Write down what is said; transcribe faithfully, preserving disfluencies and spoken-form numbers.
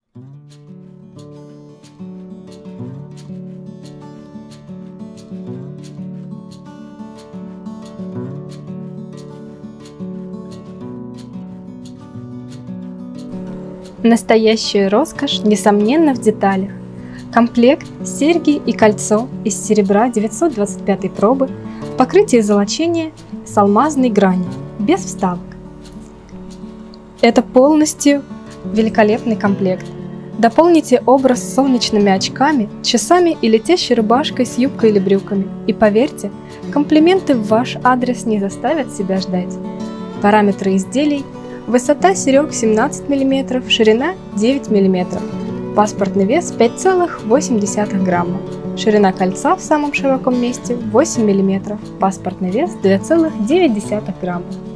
Настоящая роскошь, несомненно, в деталях. Комплект серьги и кольцо из серебра девятьсот двадцать пятой пробы в покрытии золочения с алмазной гранью, без вставок. Это полностью великолепный комплект. Дополните образ с солнечными очками, часами и летящей рубашкой с юбкой или брюками. И поверьте, комплименты в ваш адрес не заставят себя ждать. Параметры изделий: высота серег семнадцать миллиметров, ширина девять миллиметров, паспортный вес пять целых восемь десятых грамма, ширина кольца в самом широком месте восемь миллиметров, паспортный вес две целых девять десятых грамма.